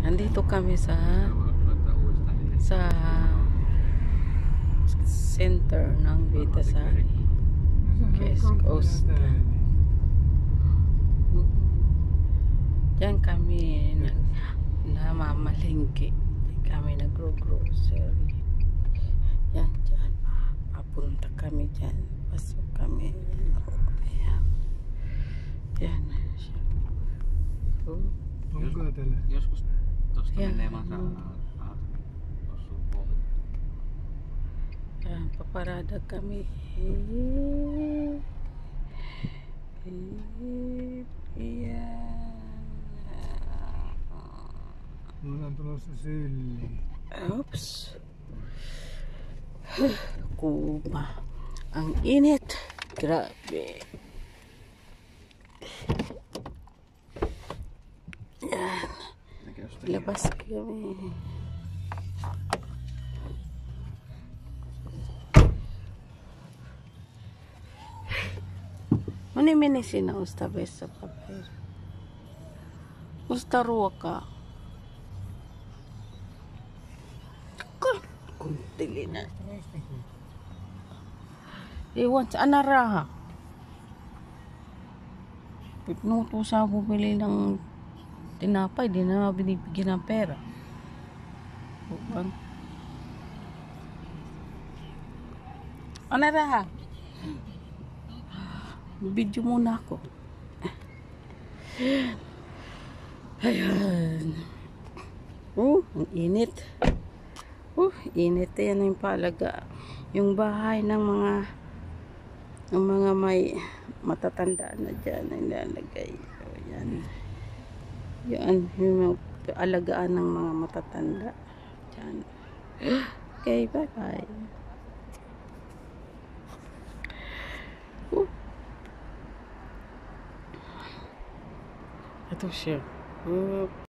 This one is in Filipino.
Nandito kami sa center ng Viitasaari, West Coast. Diyan kami namamalingki. Kami nagro-grocery. Yan, dyan. Papunta kami dyan. Pasok kami. Ayan. Yan. Joskus tuosta menee masaa osuuko. Yan, paparada kami. Yan. Mulla on tulossa sylli. Oops. Kuuma. Ang init. Grabe. Yan. Labas kami. Mani sina usta vessa paperi. Usta ruokaa. Kuntilina. Iwan sa anaraha. Pipnuto sa bumili ng tinapay, di na binibigyan ng pera. Buwan. Anaraha. Video muna ako. Ayan. Ang init. Init yan yung palaga. Yung bahay ng mga may matatanda na dyan na nilalagay. So, yan. Yan. Yung alagaan ng mga matatanda. Dyan. Okay, bye-bye. Ito siya.